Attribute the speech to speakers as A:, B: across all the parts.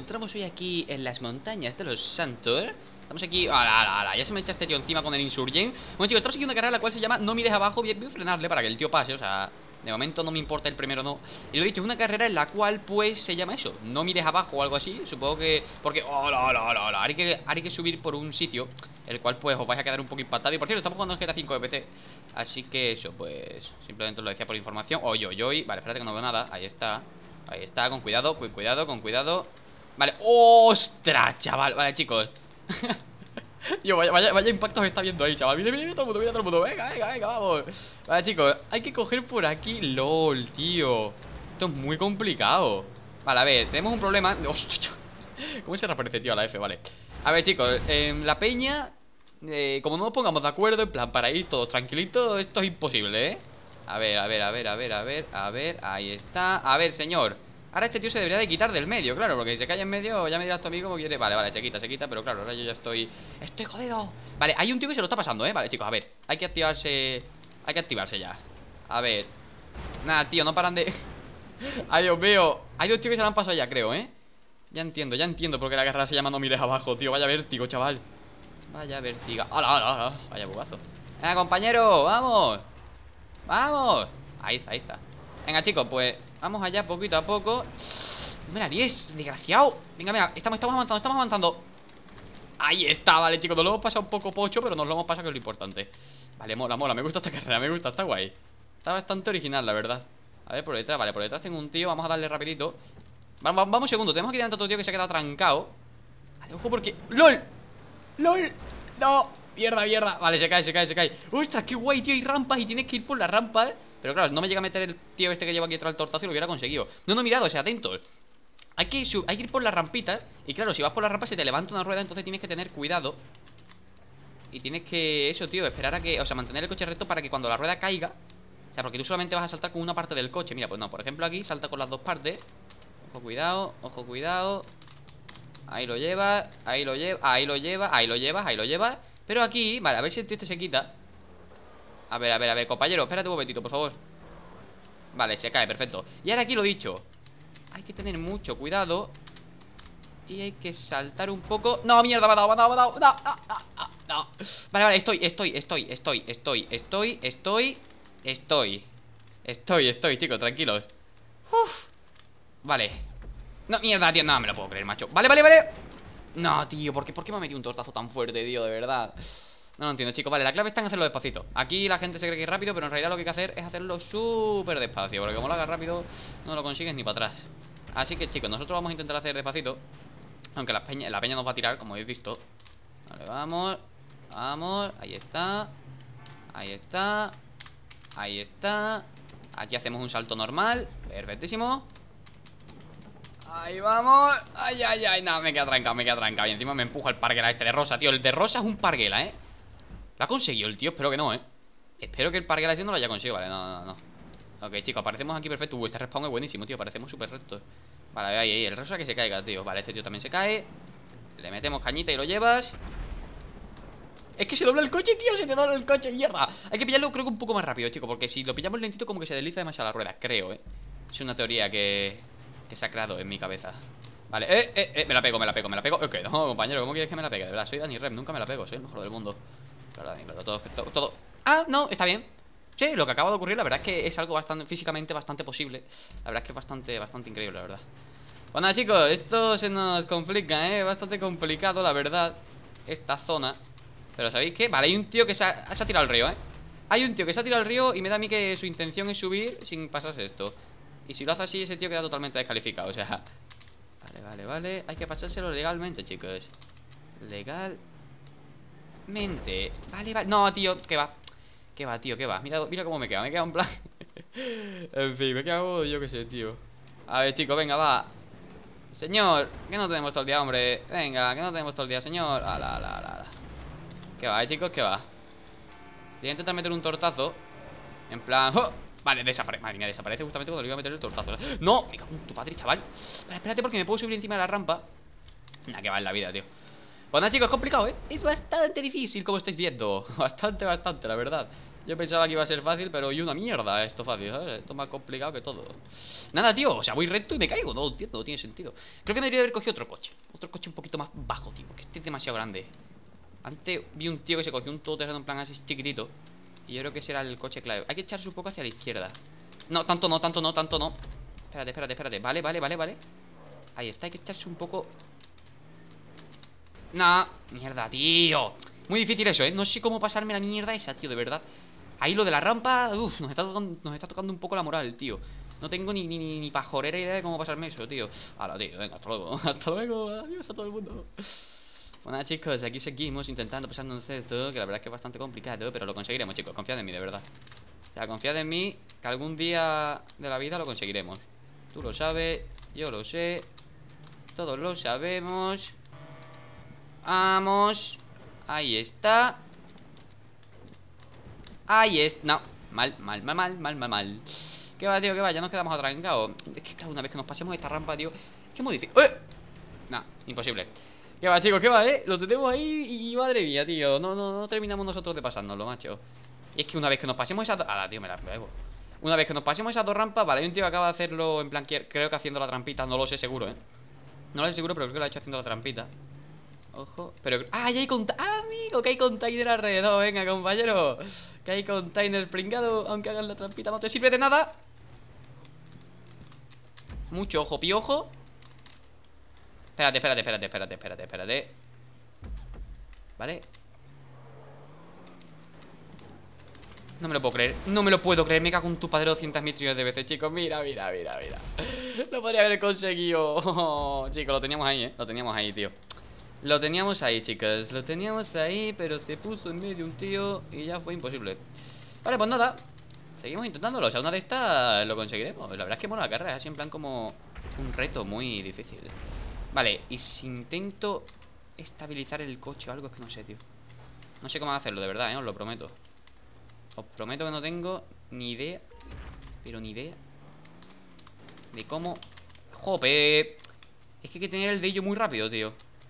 A: encontramos hoy aquí en las montañas de los Santos. Estamos aquí, ¡ala! Ya se me echa este tío encima con el Insurgent. Bueno, chicos, estamos siguiendo una carrera la cual se llama No mires abajo. Voy a frenarle para que el tío pase, o sea, de momento no me importa el primero, no. Y lo he dicho, es una carrera en la cual, pues, se llama eso, no mires abajo o algo así. Supongo que, porque, hay que subir por un sitio el cual, pues, os vais a quedar un poco impactado. Y por cierto, estamos jugando en GTA 5 de PC. Así que eso, pues, simplemente os lo decía por información. Vale, espérate que no veo nada, ahí está, con cuidado, con cuidado. Vale, ¡ostras, chaval! Vale, chicos. Yo, vaya impactos está viendo ahí, chaval. Mira todo el mundo. Venga, vamos. Vale, chicos, hay que coger por aquí. LOL, tío. Esto es muy complicado. Vale, a ver, tenemos un problema. Hostia, ¿cómo se reaparece, tío, a la F? Vale. A ver, chicos, la peña, como no nos pongamos de acuerdo, en plan, para ir todos tranquilitos, esto es imposible, ¿eh? A ver, ahí está. A ver, señor, ahora este tío se debería de quitar del medio, claro, porque si se cae en medio, ya me dirás tu amigo cómo quiere. Vale, se quita, pero claro, ahora yo ya estoy jodido. Vale, hay un tío que se lo está pasando, Vale, chicos, a ver, hay que activarse ya. A ver. Nada, tío, no paran de... Ay, Dios mío. Hay dos tíos que se lo han pasado ya, creo, Ya entiendo por qué la carrera se llama No mires abajo, tío. Vaya vértigo, chaval. Vaya vértigo. ¡Hala! Vaya bugazo. Venga, compañero, vamos. ¡Vamos! Ahí está. Venga, chicos, pues vamos allá poquito a poco. No me la líes, desgraciado. Venga, estamos avanzando. Ahí está, vale, chicos, nos lo hemos pasado un poco pocho, pero nos lo hemos pasado, que es lo importante. Vale, mola, me gusta esta carrera, está guay. Está bastante original, la verdad. A ver, por detrás, vale, por detrás tengo un tío. Vamos a darle rapidito. Vamos un segundo, tenemos que ir delante a otro tío que se ha quedado trancado. Vale, ojo porque... ¡LOL! No, mierda. Vale, se cae. ¡Ostras, qué guay, tío! Hay rampas y tienes que ir por las rampas. Pero claro, no me llega a meter el tío este que lleva aquí detrás del tortazo y lo hubiera conseguido. No, mirad, o sea, atentos. Hay que ir por las rampitas. Y claro, si vas por las rampas se te levanta una rueda. Entonces tienes que tener cuidado. Y tienes que, eso, tío, esperar a que... O sea, mantener el coche recto para que cuando la rueda caiga... O sea, porque tú solamente vas a saltar con una parte del coche. Mira, pues no, por ejemplo aquí salta con las dos partes. Ojo, cuidado. Ahí lo lleva. Pero aquí, vale, a ver si el tío este se quita. A ver, compañero, espérate un momentito, por favor. Vale, se cae, perfecto. Y ahora aquí lo dicho, hay que tener mucho cuidado. Y hay que saltar un poco. No, mierda, me ha dado. No. Vale, estoy, chicos, tranquilos. Uf. Vale. No, mierda, tío, no me lo puedo creer, macho. Vale. No, tío, ¿por qué me ha metido un tortazo tan fuerte, tío? De verdad. No lo entiendo, chicos. Vale, la clave está en hacerlo despacito. Aquí la gente se cree que es rápido, pero en realidad lo que hay que hacer es hacerlo súper despacio. Porque como lo hagas rápido, no lo consigues ni para atrás. Así que, chicos, nosotros vamos a intentar hacer despacito. Aunque la peña nos va a tirar, como habéis visto. Vale, vamos. Ahí está. Aquí hacemos un salto normal. Perfectísimo. Ahí vamos. Ay, no, me queda trancado. Y encima me empuja el parguela este de rosa, tío. El de rosa es un parguela, Lo ha conseguido el tío, espero que no, Espero que el parguela ese no lo haya conseguido. Vale, no. Ok, chicos, aparecemos aquí perfecto. Este respawn es buenísimo, tío, aparecemos súper rectos. Vale, ahí, el rosa que se caiga, tío. Vale, este tío también se cae. Le metemos cañita y lo llevas. Es que se dobla el coche, tío, se te dobla el coche, mierda. Hay que pillarlo, creo que un poco más rápido, chico. Porque si lo pillamos lentito, como que se desliza demasiado la rueda, creo, Es una teoría que se ha creado en mi cabeza. Vale, me la pego. Ok, no, compañero, ¿cómo quieres que me la pegue? De verdad, soy Dani Rep, nunca me la pego, soy el mejor del mundo. Claro, Dani, claro, todo. Ah, no, está bien. Sí, lo que acaba de ocurrir, la verdad es que es algo físicamente bastante posible. La verdad es que es bastante increíble, la verdad. Bueno, chicos, esto se nos complica, bastante complicado, la verdad, esta zona. Pero ¿sabéis qué? Vale, hay un tío que se ha tirado al río, Hay un tío que se ha tirado al río y me da a mí que su intención es subir sin pasarse esto. Y si lo hace así, ese tío queda totalmente descalificado, o sea... Vale. Hay que pasárselo legalmente, chicos. Legalmente. Vale. No, tío, ¿qué va? Tío? Mira cómo me queda en plan... En fin, me quedo yo qué sé, tío. A ver, chicos, venga, va. Señor, que no tenemos todo el día, hombre. Venga, que no tenemos todo el día, señor. ¿Qué va, chicos? ¿Qué va? Voy a intentar meter un tortazo. En plan... ¡Oh! Vale, desaparece. Madre mía, desaparece justamente cuando le iba a meter el tortazo. ¡No! Me cago en tu padre, chaval. Vale, espérate porque me puedo subir encima de la rampa. Nah, que va en la vida, tío. Pues nada, chicos, es complicado, Es bastante difícil, como estáis viendo. Bastante, la verdad. Yo pensaba que iba a ser fácil, pero y una mierda esto fácil, ¿sabes? Esto es más complicado que todo. Nada, tío, o sea, voy recto y me caigo. No entiendo, no tiene sentido. Creo que me debería haber cogido otro coche. Otro coche un poquito más bajo, tío, porque este es demasiado grande. Antes vi un tío que se cogió un todoterreno en plan así chiquitito. Y yo creo que ese era el coche clave. Hay que echarse un poco hacia la izquierda. No, tanto no, tanto no, tanto no. Espérate, espérate, espérate. Vale, vale, vale, vale. Ahí está, hay que echarse un poco. Nah, mierda, tío. Muy difícil eso, ¿eh? No sé cómo pasarme la mierda esa, tío, de verdad. Ahí lo de la rampa, uff, nos está tocando un poco la moral, tío. No tengo ni pajorera idea de cómo pasarme eso, tío. Hala, tío, venga, hasta luego. Hasta luego, adiós a todo el mundo. Bueno, chicos, aquí seguimos intentando pasarnos esto, que la verdad es que es bastante complicado, pero lo conseguiremos, chicos. Confiad en mí, de verdad. O sea, confiad en mí, que algún día de la vida lo conseguiremos. Tú lo sabes, yo lo sé, todos lo sabemos. Vamos. Ahí está. Ahí es. No, mal, mal, mal, mal, mal, mal, mal. ¿Qué va, tío? ¿Qué va? Ya nos quedamos atrancados. Es que, claro, una vez que nos pasemos esta rampa, tío, es que es muy difícil. Nah, imposible. ¿Qué va, chicos? ¿Qué va, Lo tenemos ahí y madre mía, tío. No terminamos nosotros de pasárnoslo, macho. Y es que una vez que nos pasemos esas dos. Tío, me la pego. Una vez que nos pasemos esas dos rampas, vale, hay un tío que acaba de hacerlo en plan, creo que haciendo la trampita. No lo sé seguro, No lo sé seguro, pero creo que lo ha hecho haciendo la trampita. Ojo, pero... ¡Ah, ya hay container! ¡Ah, amigo! Que hay container alrededor. Venga, compañero. Que hay container pringado. Aunque hagan la trampita, no te sirve de nada. Mucho ojo, piojo. Espérate, espérate, espérate, espérate, espérate, espérate. Vale. No me lo puedo creer, no me lo puedo creer. Me cago en tu padre 200.000 trillones de veces, chicos. Mira, mira, mira, mira. Lo podría haber conseguido. Chicos, lo teníamos ahí, Lo teníamos ahí, tío. Lo teníamos ahí, chicos. Lo teníamos ahí, pero se puso en medio un tío y ya fue imposible. Vale, pues nada. Seguimos intentándolo. O sea, una de estas lo conseguiremos. La verdad es que mola la carrera. Es así en plan como un reto muy difícil. Vale, y si intento estabilizar el coche o algo, es que no sé, tío. No sé cómo hacerlo, de verdad, os lo prometo. Os prometo que no tengo ni idea. Pero ni idea de cómo... ¡Jope! Es que hay que tener el dedillo muy rápido, tío.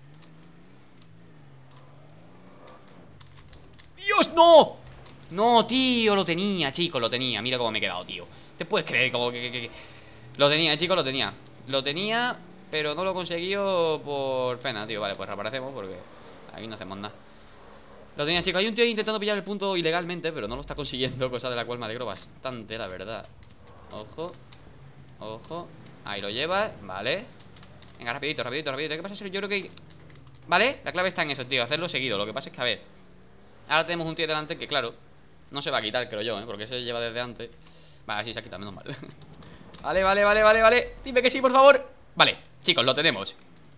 A: ¡Dios, no! No, tío, lo tenía, chicos, lo tenía. Mira cómo me he quedado, tío. ¿Te puedes creer? Como que... Lo tenía, chicos, lo tenía. Lo tenía, pero no lo he conseguido por pena, tío. Vale, pues reaparecemos porque aquí no hacemos nada. Lo tenía, chicos. Hay un tío ahí intentando pillar el punto ilegalmente, pero no lo está consiguiendo, cosa de la cual me alegro bastante, la verdad. Ojo. Ojo. Ahí lo llevas, vale. Venga, rapidito, rapidito, rapidito. ¿Qué pasa? Yo creo que... Vale, la clave está en eso, tío, hacerlo seguido. Lo que pasa es que, a ver, ahora tenemos un tío delante que, claro, no se va a quitar, creo yo, porque se lleva desde antes. Vale, sí se ha quitado, menos mal. Vale, vale, vale, vale, vale. Dime que sí, por favor. Vale, chicos, lo tenemos.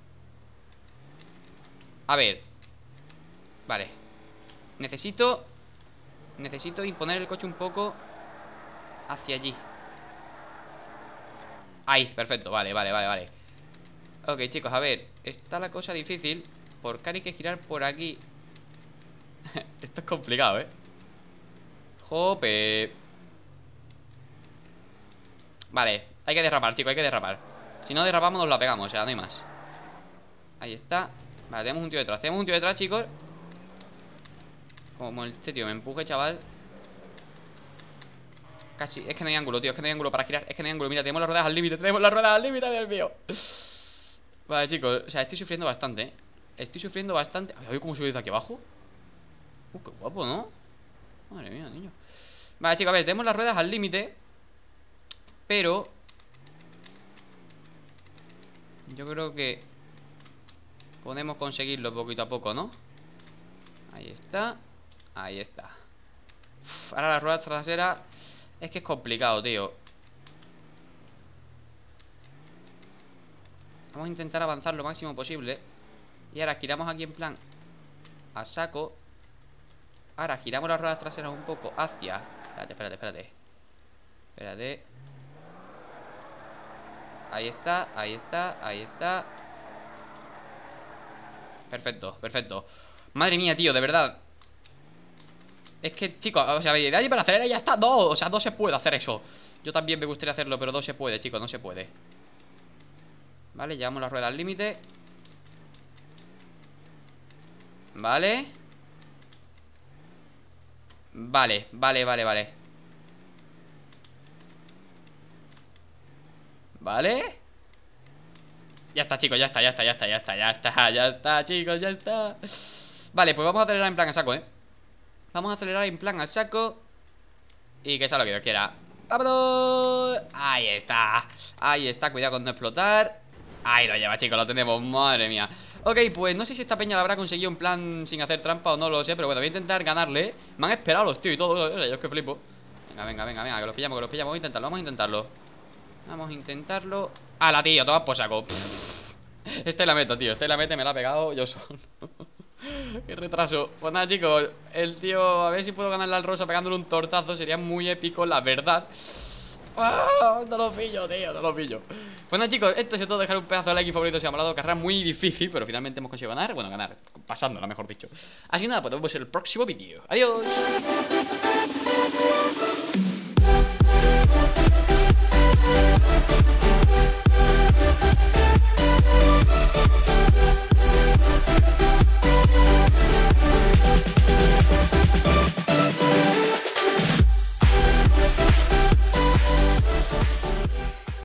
A: A ver. Vale. Necesito imponer el coche un poco hacia allí. Ahí, perfecto, vale, vale, vale, vale. Ok, chicos, a ver. Está la cosa difícil porque hay que girar por aquí. Esto es complicado, Jope. Vale, hay que derrapar, chicos, hay que derrapar. Si no derrapamos nos la pegamos, o sea, no hay más. Ahí está. Vale, tenemos un tío detrás, chicos. Como este tío me empuje, chaval. Casi, es que no hay ángulo, tío, es que no hay ángulo para girar. Es que no hay ángulo, mira, tenemos las ruedas al límite. Tenemos las ruedas al límite, Dios mío. Vale, chicos, o sea, estoy sufriendo bastante, Estoy sufriendo bastante. A ver cómo sube desde aquí abajo. Qué guapo, ¿no? Madre mía, niño. Vale, chicos, a ver, tenemos las ruedas al límite. Pero yo creo que podemos conseguirlo poquito a poco, ¿no? Ahí está. Ahí está. Ahora la rueda trasera. Es que es complicado, tío. Vamos a intentar avanzar lo máximo posible. Y ahora giramos aquí en plan a saco. Ahora giramos las ruedas traseras un poco hacia... Espérate, espérate, espérate. Espérate. Ahí está, ahí está, ahí está. Perfecto, perfecto. Madre mía, tío, de verdad. Es que, chicos, o sea, de ahí para acelerar ya está. Dos, o sea, dos se puede hacer eso. Yo también me gustaría hacerlo, pero dos se puede, chicos, no se puede. Vale, llevamos la rueda al límite. Vale. Vale, vale, vale, vale. Vale. Ya está, chicos, ya está, ya está, ya está, ya está, ya está, ya está, chicos, ya está. Vale, pues vamos a acelerar en plan a saco, Vamos a acelerar en plan a saco. Y que sea lo que Dios quiera. ¡Vámonos! Ahí está, cuidado con no explotar. Ahí lo lleva, chicos, lo tenemos, madre mía. Ok, pues no sé si esta peña la habrá conseguido en plan sin hacer trampa o no lo sé. Pero bueno, voy a intentar ganarle. Me han esperado los tíos y todo, yo es que flipo. Venga, venga, venga, venga, que los pillamos, vamos a intentarlo, vamos a intentarlo. Vamos a intentarlo. ¡Hala, tío! Toma por saco. Esta la meta, tío, esta la meta, me la ha pegado yo solo. Qué retraso. Pues nada, chicos, el tío, a ver si puedo ganarle al rosa pegándole un tortazo. Sería muy épico, la verdad. ¡Ah! No lo pillo, tío, no lo pillo. Pues nada, chicos, esto es todo. Dejar un pedazo de like y favorito si ha molado. Carrera muy difícil, pero finalmente hemos conseguido ganar. Bueno, ganar, pasándola, mejor dicho. Así que nada, pues nos vemos en el próximo vídeo. Adiós.